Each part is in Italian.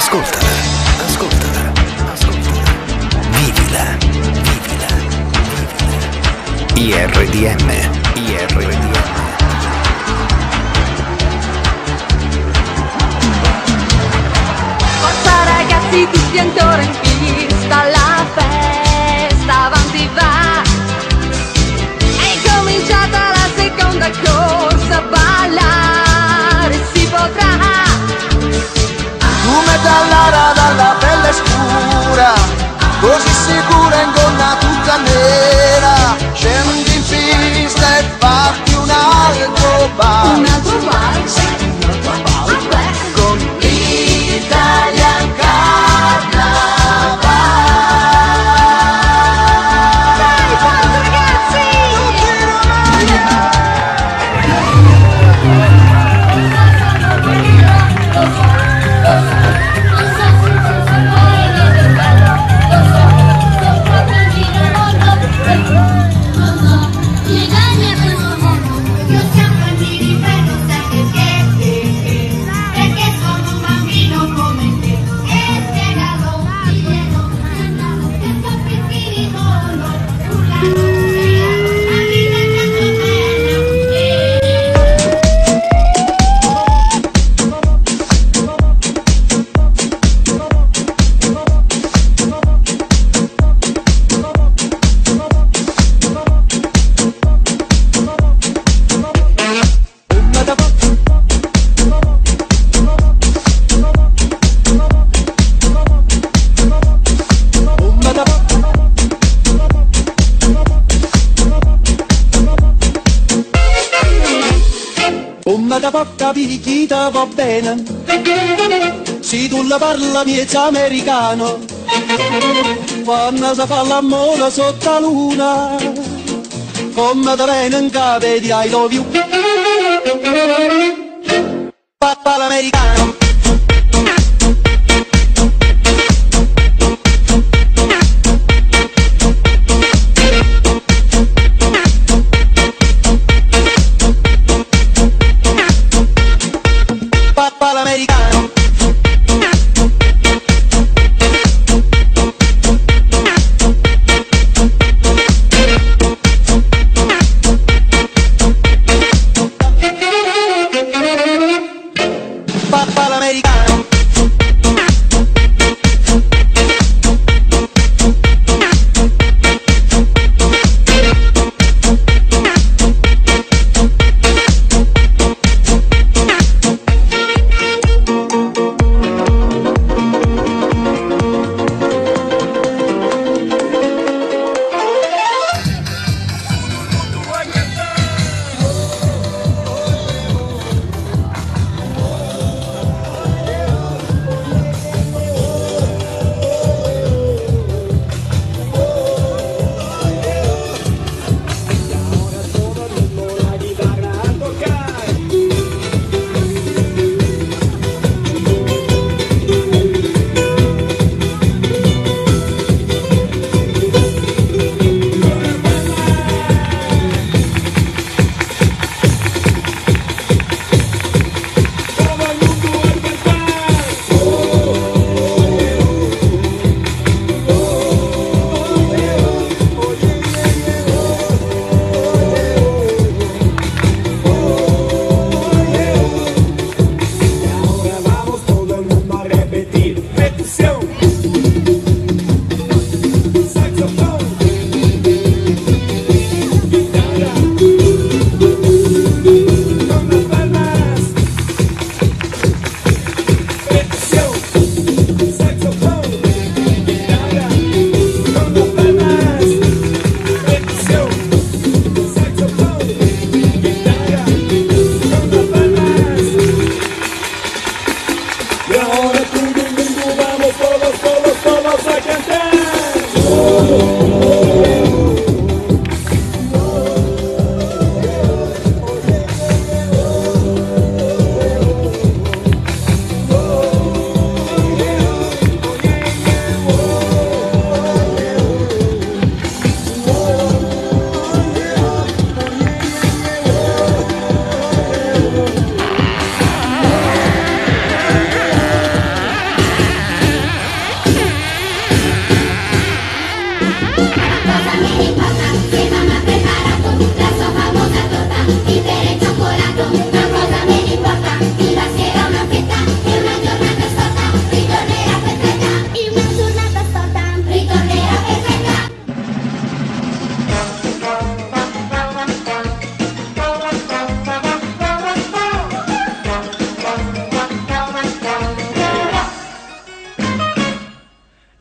Ascoltala, ascoltala, ascoltala. Vivila, vivila, vivila. IRDM, IRDM. Forza ragazzi, tutti ancora in pista, la festa avanti va. È cominciata la seconda corsa, ballare si potrà. Come dall'ara dalla pelle scura, così sicura in gonna tutta nera. Scendi in pista e fatti un altro balzo. Un altro balzo? Con l'Italian Carnaval. Dai, forza ragazzi! Come da porta picchita va bene, se tu la parla miezza americano, quando si fa l'amore sotto la luna, come da bene in capo di I love you, papà l'americano. Papà l'americano. Papà l'americano.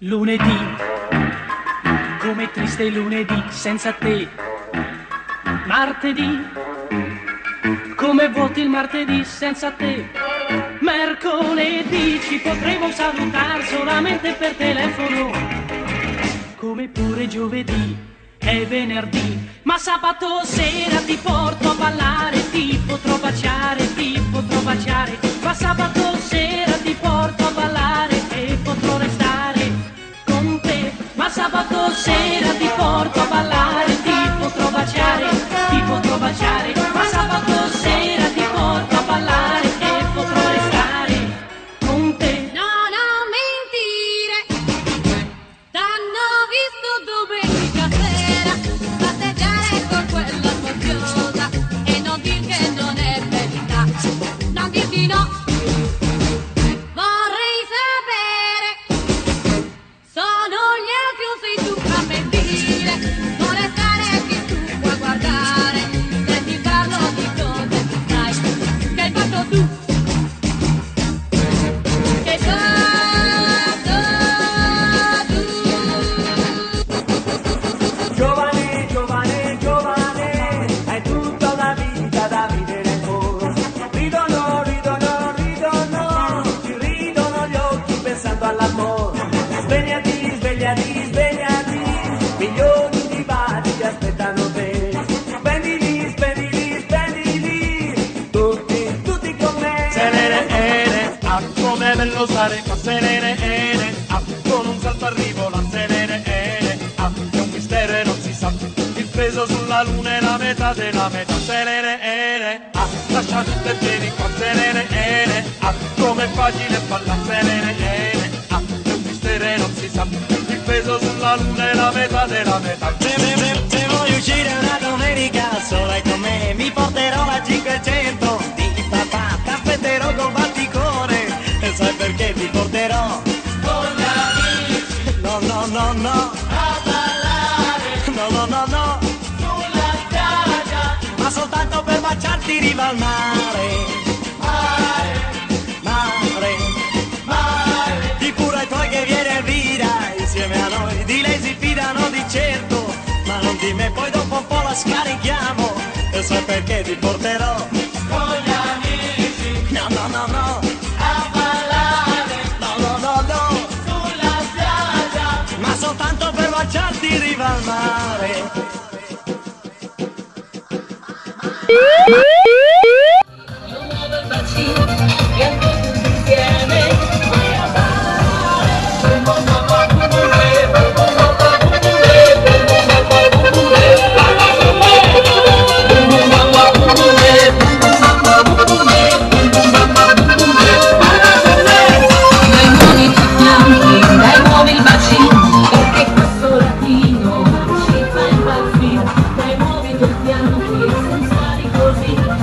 Lunedì, come triste lunedì senza te. Martedì, come vuoti il martedì senza te. Mercoledì ci potremo salutare solamente per telefono, come pure giovedì e venerdì. Ma sabato sera ti porto a ballare, ti potrò baciare, ti potrò baciare. Ma sabato sera ti porto a ballare e potrò restare con te. Ma sabato sera ti porto a ballare, ti potrò baciare, ti potrò baciare. Ma sabato sera ti porto a ballare e potrò restare con te. No, non mentire, t'hanno visto domenica sera passeggiare con quella spocchiosa e non dir che non è verità, non dir di no. Vorrei sapere, sono gli altri o sei tu a mentire? Non restare qui tu a guardare, se ti parlo di cose tu sai che hai fatto tu. Che Giovane, giovane, giovane, hai tutta una vita da vivere ancora. Ridono, ridono, ridono, ti ridono gli occhi pensando all'amore. Svegliati, svegliati, svegliati, milioni di baci ti aspettano te. Spendili, spendili, spendili, tutti, tutti con me. Selene, ah, come bello stare qua, selene, ah, con un salto arrivo la selene, ah, è un mistero e non si sa, il peso sulla luna è la metà della metà, selene, ah, lascia tutto e vieni qua, selene, ah, come è facile falla, selene, ah, è un mistero e non si sa, il peso sulla luna è la metà della metà. Se voglio uscire una domenica sola con me, mi porterò la 500 di papà, ti aspetterò col batticore, e sai perché ti porterò? Con gli amici! No, no, no, no! A ballare! No, no, no, no! Sulla spiaggia! Ma soltanto per baciarti riva al mare! Mare! Mare! Mare! Di pure ai tuoi che viene Elvira insieme a noi, di lei si fidano di certo, ma non di me, poi dopo un po' la scarichiamo, e sai perché ti porterò? Con gli amici! No, no, no, no! A ballare! No, no, no, no! Sulla spiaggia! Ma soltanto per baciarti riva al mare! Dai muovi il bacino, perché questo latino ci fa impazzire. Dai muovi quel piano qui, sensuali così.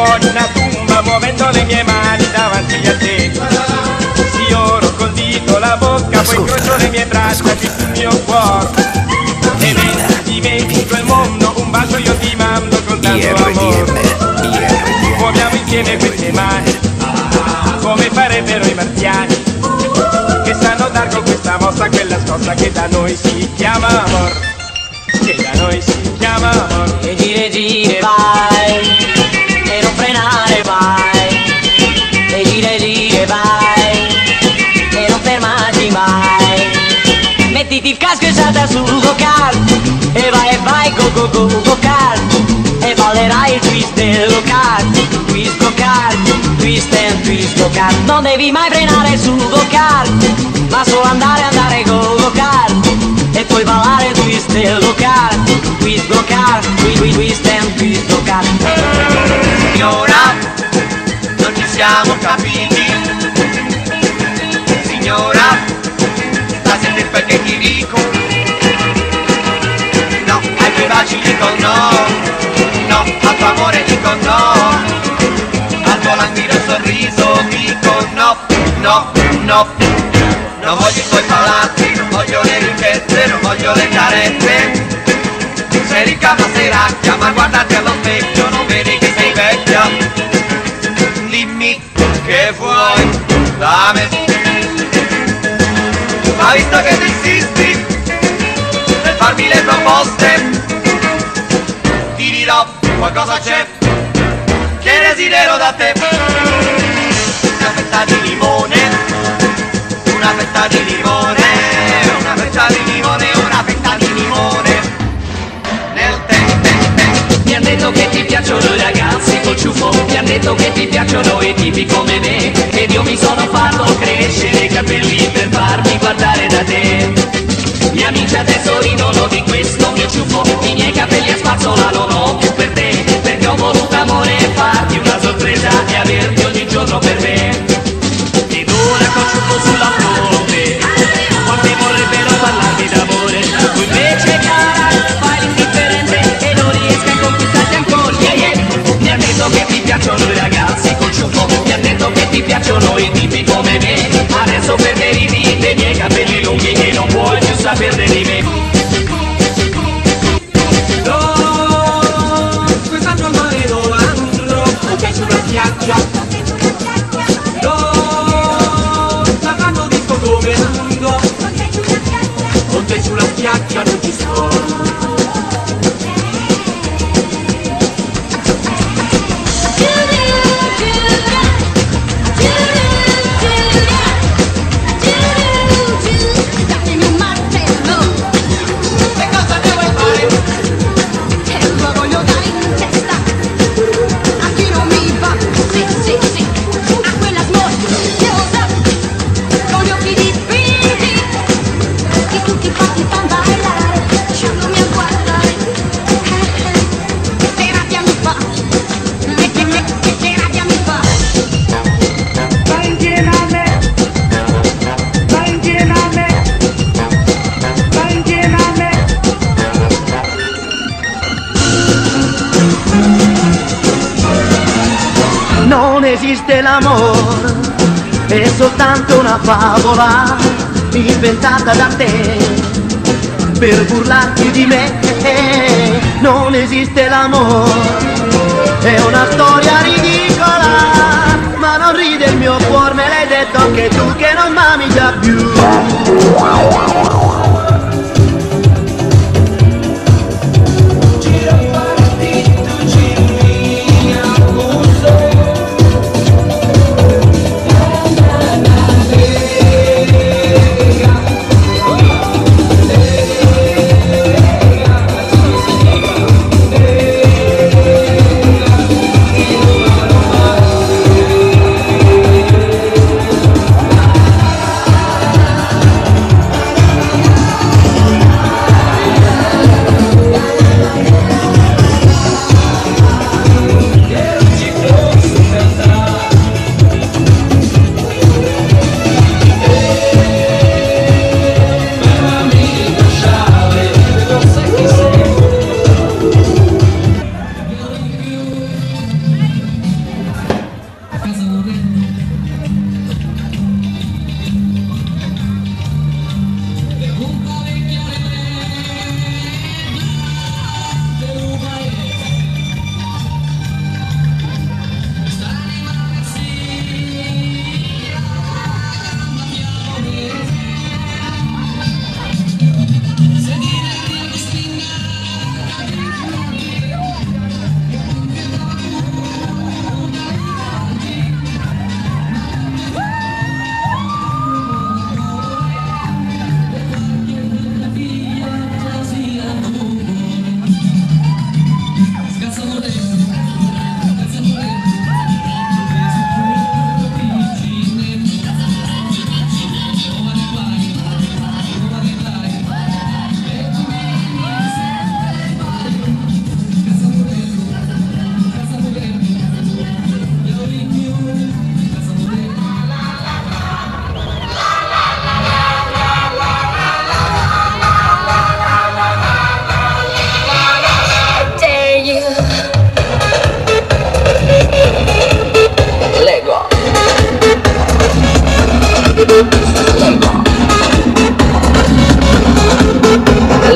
come una tumba muovendo le mie mani davanti a te. Sfioro col dito la bocca, poi incrocio le mie braccia qui sul mio cuore. E mentre dimentico il mondo, un bacio io ti mando con tanto amore. Muoviamo insieme queste mani, come farebbero i marziani, che sanno dar con questa mossa quella scossa che da noi si chiama amor, che da noi si chiama amor. E gire gire vai, e non frenare vai, e gire vai, e non fermarti mai. Mettiti il casco e salta sul go-kart, e vai go go go go-kart, e ballerai il twist dello kart, twist go-kart, twist and twist go-kart. Non devi mai frenare sul go-kart, ma solo andare go go-kart, e poi ballare il twist del go-kart, twist go-kart, twist and twist go-kart. Signora, non ci siamo capiti. Signora, sta sentendo quel che ti dico. No, ai tuoi baci dico no, no, al tuo amore dico no, al tuo languido sorriso dico no, no, no. Non voglio i tuoi palazzi, non voglio le ricchezze, non voglio le carezze. Sei ricca ma sei racchia, ma guardati allo specchio, non vedi che sei vecchia. Dimmi che vuoi da me. Ma visto che tu insisti nel farmi le proposte, ti dirò qualcosa c'è che desidero da te. Una fetta di limone, una fetta di limone, una fetta di limone, una fetta di limone nel Mi han detto che ti piacciono i ragazzi col ciuffo, mi han detto che ti piacciono i tipi come me, ed io mi sono fatto crescere i capelli per farmi guardare da te. Gli amici adesso ridono di questo mio ciuffo, i miei capelli a spazzola non ho più per te, perché ho voluto amore farti una sorpresa e averti ogni giorno per me. Ed ora col ciuffo sulla fronte, quante vorrebbero parlarmi d'amore, tu invece cara fai l'indifferente e non riesco a conquistarti ancora. Yeah, yeah. Mi hanno detto che ti piacciono i ragazzi col ciuffo, mi hanno detto che ti piacciono i tipi come me, adesso perché ridi dei miei capelli lunghi e non puoi più saperne di me. No, quest'anno al mare non andrò, ok sulla spiaggia. No, la fanno disco come andò, con te sulla spiaggia non ci sto. Datemi un martello, Che cosa ne vuoi fare? e lo voglio dare in testa a chi non mi va. Sì, sì, sì, a quella smorfiosa con gli occhi dipinti che tutti quanti fan ballare, lasciandomi a guardare. Che rabbia mi fa, che rabbia mi fa. Vai insieme a me, vai insieme a me, vai insieme a me. Non esiste l'amore, è soltanto una favola inventata da te per burlarti di me. Non esiste l'amore, è una storia ridicola, ma non ride il mio cuore, me l'hai detto anche tu che non m'ami già più.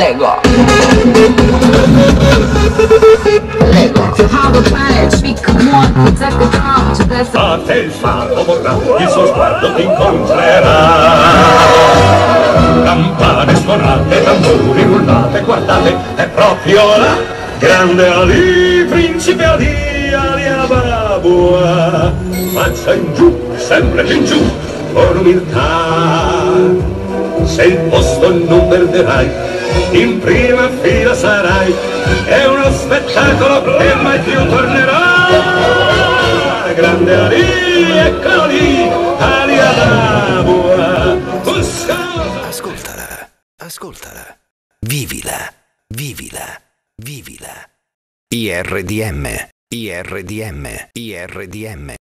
Lego. A te il faro vorrà, il suo sguardo ti incontrerà. Campane suonate, tamburi rullate, guardate, è proprio là. Grande Ali, principe Ali, Ali Ababua. Faccia in giù, sempre più in giù, con umiltà. Se il posto non perderai, in prima fila sarai, è uno spettacolo che mai più tornerà. Grande Ali, eccolo lì, Ali Ababua. Ascoltala, ascoltala, vivila, vivila, vivila. IRDM, IRDM, IRDM.